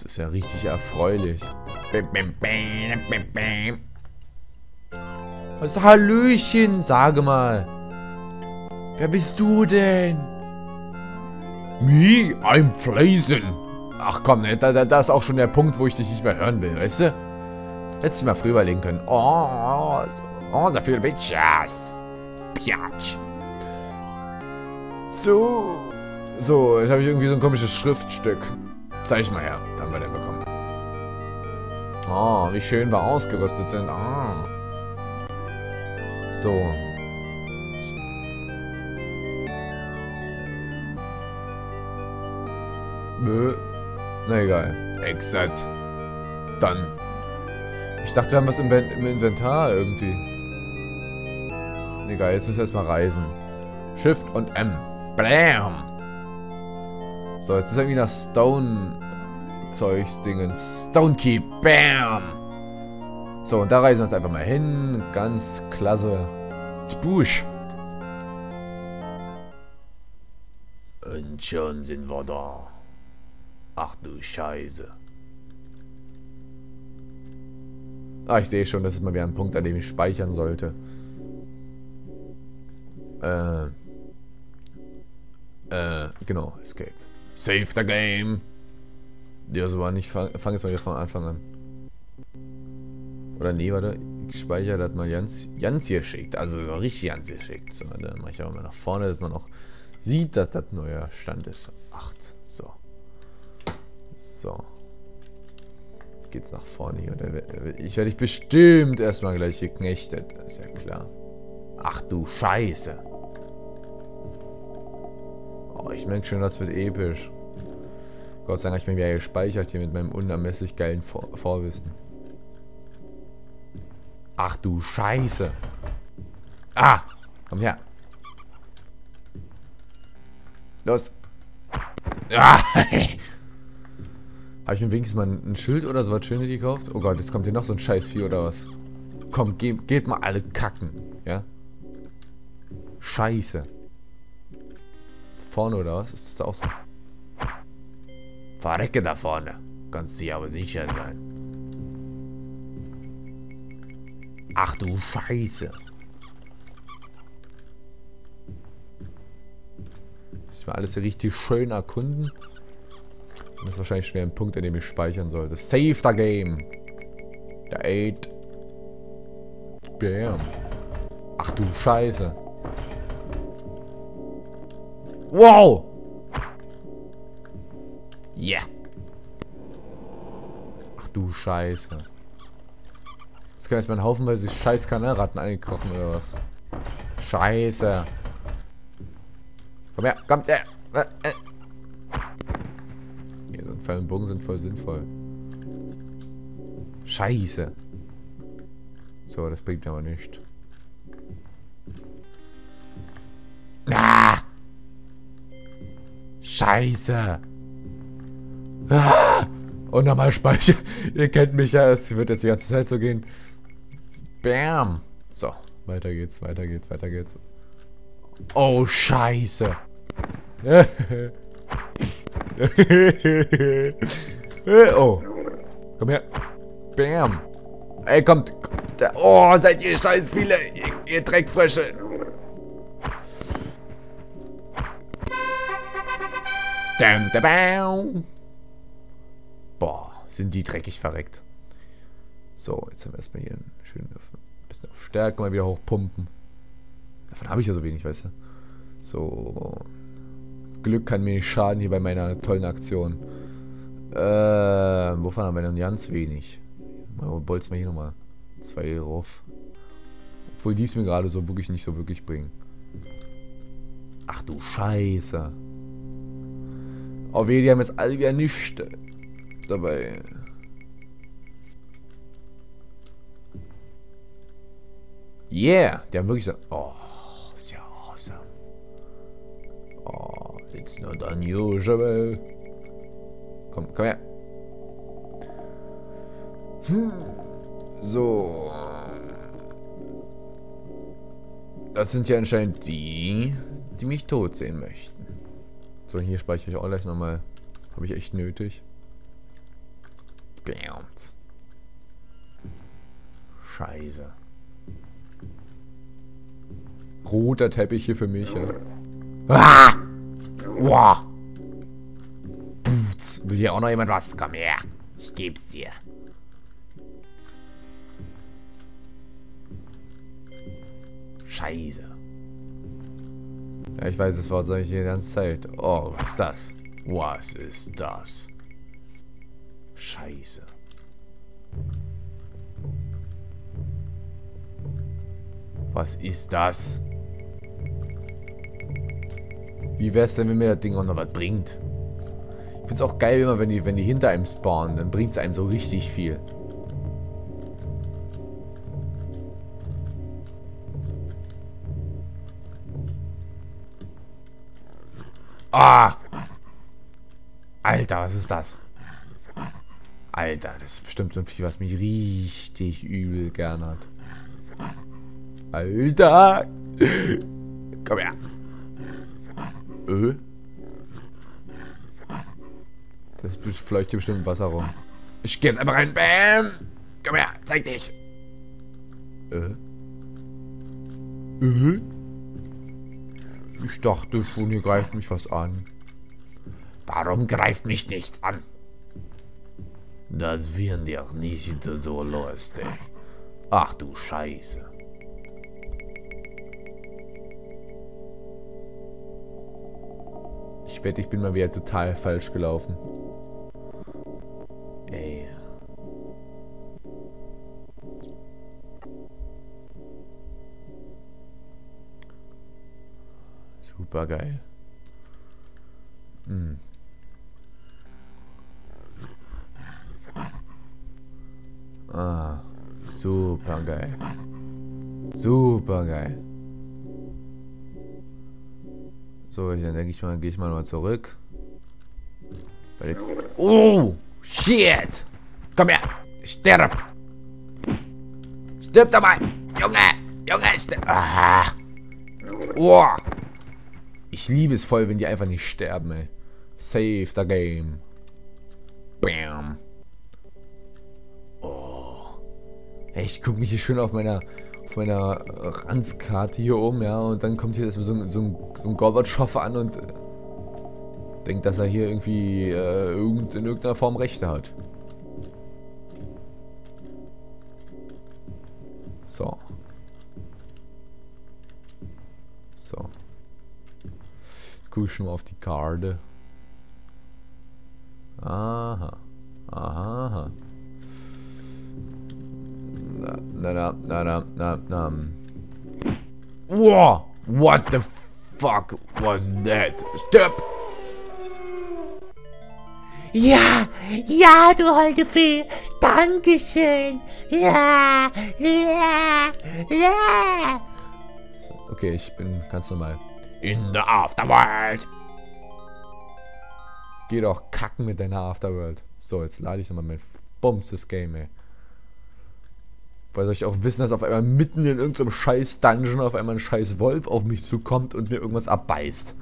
Ist ja richtig erfreulich. Also Hallöchen, sage mal. Wer bist du denn? Me, I'm Flazen. Ach komm, ne, da ist auch schon der Punkt, wo ich dich nicht mehr hören will, weißt du? Hättest du mal früher überlegen können. So viele Bitches. Piatsch. So, jetzt habe ich irgendwie so ein komisches Schriftstück. Zeig ich mal her. Da haben wir den bekommen. Oh, wie schön wir ausgerüstet sind. Ah. So. Na egal. Exit. Dann. Ich dachte, wir haben was im Inventar irgendwie. Egal, jetzt müssen wir erstmal reisen. Shift und M. Bam! So, jetzt ist irgendwie nach Stone-Zeugs-Dingens. Stone Key. Bam! So, und da reisen wir uns einfach mal hin. Ganz klasse. Busch. Und schon sind wir da. Ach du Scheiße. Ah, ich sehe schon, das ist mal wieder ein Punkt, an dem ich speichern sollte. Genau, Escape. Save the game. Ja, so war nicht. Fang jetzt mal wieder von Anfang an. Oder nee, warte. Ich speichere das mal Jans hier schickt. Also so richtig Jans hier schickt. So, dann mache ich auch mal nach vorne, dass man auch sieht, dass das neuer Stand ist. 8. So. So. Jetzt geht's nach vorne hier. Ich werde dich bestimmt erstmal gleich geknechtet. Das ist ja klar. Ach du Scheiße. Oh, ich merke schon, das wird episch. Gott sei Dank habe ich mir wieder gespeichert hier mit meinem unermesslich geilen Vorwissen. Ach du Scheiße. Ah! Komm her. Los. Ah. Habe ich mir wenigstens mal ein Schild oder so was Schönes gekauft? Oh Gott, jetzt kommt hier noch so ein Scheißvieh oder was? Komm, geht mal alle kacken. Ja? Scheiße. Vorne oder was? Ist das da auch so? Verrecke da vorne. Kannst dir aber sicher sein. Ach du Scheiße. Ich will alles richtig schön erkunden. Und das ist wahrscheinlich schwer ein Punkt, an dem ich speichern sollte. Save the game. Der 8. Bam. Ach du Scheiße. Wow! Yeah! Ach du Scheiße. Jetzt kann erstmal ein Haufenweise scheiß Kanalratten eingekrochen oder was? Scheiße. Komm her, kommt her! Hier, so ein Pfeil und Bogen sind voll sinnvoll. Scheiße. So, das bringt aber nichts. Ah! Scheiße. Ah! Und nochmal speichern. Ihr kennt mich ja, es wird jetzt die ganze Zeit so gehen. Bam. So, weiter geht's, weiter geht's, weiter geht's. Oh, Scheiße. Oh. Komm her. Bam. Ey, kommt. Oh, seid ihr scheiß viele, ihr Dreckfrösche. Boah, sind die dreckig verreckt. So, jetzt haben wir erstmal hier einen schönen bisschen auf Stärke mal wieder hochpumpen. Davon habe ich ja so wenig, weißt du. So. Glück kann mir nicht schaden hier bei meiner tollen Aktion. Wovon haben wir denn ganz wenig? Mal bolzen wir hier nochmal 2 drauf. Obwohl die es mir gerade so wirklich nicht so wirklich bringen. Ach du Scheiße. Oh weh, die haben jetzt alle wieder nichts dabei. Yeah, die haben wirklich so. Oh, ist ja awesome. Oh, it's not unusual. Komm her. So. Das sind ja anscheinend die mich tot sehen möchten. So, hier speichere ich auch gleich nochmal. Habe ich echt nötig. Bams. Scheiße. Roter Teppich hier für mich, ja. Ah! Wow. Putz. Will hier auch noch jemand was? Komm her. Ich geb's dir. Scheiße. Ja, ich weiß, das Wort sage ich hier die ganze Zeit. Oh, was ist das? Was ist das? Scheiße. Was ist das? Wie wär's denn, wenn mir das Ding auch noch was bringt? Ich find's auch geil, immer wenn die hinter einem spawnen, dann bringt's einem so richtig viel. Ah! Alter, was ist das? Alter, das ist bestimmt so ein Vieh, was mich richtig übel gern hat. Alter! Komm her! Das fleucht hier bestimmt Wasser rum. Ich geh jetzt einfach rein. Bam! Komm her, zeig dich! Ich dachte schon, hier greift mich was an. Warum greift mich nichts an? Das wird dir nicht so lustig. Ach du Scheiße. Ich wette, ich bin mal wieder total falsch gelaufen. Ey. Super geil. Ah, super geil. Super geil. So, dann denke ich mal, gehe ich mal zurück. Oh, shit! Komm her! Stirb! Stirb dabei! Junge! Junge, stirb! Ah. Oh. Ich liebe es voll, wenn die einfach nicht sterben, ey. Save the game. Bam. Oh. Hey, ich gucke mich hier schön auf meiner Ranzkarte hier um, ja, und dann kommt hier so ein Gorbatschow an und denkt, dass er hier irgendwie in irgendeiner Form Rechte hat. So. So. Jetzt gucke ich schon mal auf die Karte. Aha. Aha. Na. Wow! What the fuck was that? Stop! Ja, ja, du holde Fee. Dankeschön. Ja, ja, ja. Okay, ich bin ganz normal. In the Afterworld! Geh doch kacken mit deiner Afterworld. So, jetzt lade ich nochmal mein Bums Game, ey. Weil soll ich auch wissen, dass auf einmal mitten in irgendeinem scheiß Dungeon auf einmal ein scheiß Wolf auf mich zukommt und mir irgendwas abbeißt.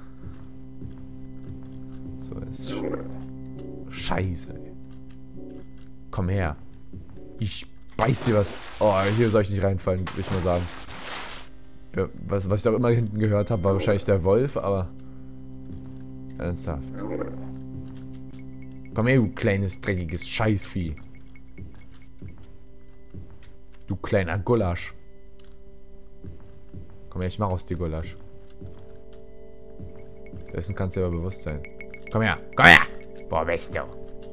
So, jetzt. Scheiße, ey. Komm her. Ich beiß dir was. Oh, hier soll ich nicht reinfallen, würde ich mal sagen. Ja, was ich auch immer hinten gehört habe, war wahrscheinlich der Wolf, aber... Ernsthaft. Komm her, du kleines, dreckiges Scheißvieh. Du kleiner Gulasch. Komm her, ich mach aus dir Gulasch. Dessen kannst du dir aber bewusst sein. Komm her, komm her! Wo bist du?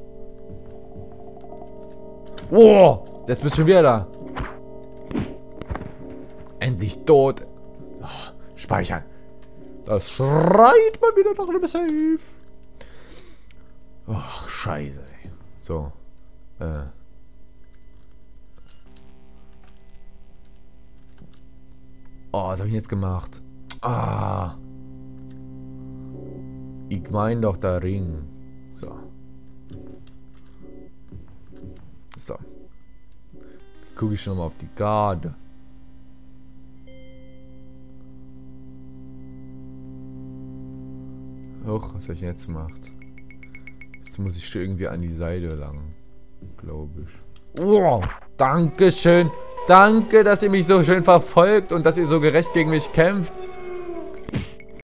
Oh, jetzt bist du schon wieder da. Endlich tot. Oh, speichern. Das schreit mal wieder nach einem Save. Oh, scheiße, ey. So. Oh, was habe ich jetzt gemacht? Ah. Ich mein doch der Ring. So. So. Gucke ich schon mal auf die Garde. Hoch, was habe ich jetzt gemacht? Jetzt muss ich irgendwie an die Seite lang. glaube ich. Oh, Dankeschön. Danke, dass ihr mich so schön verfolgt und dass ihr so gerecht gegen mich kämpft.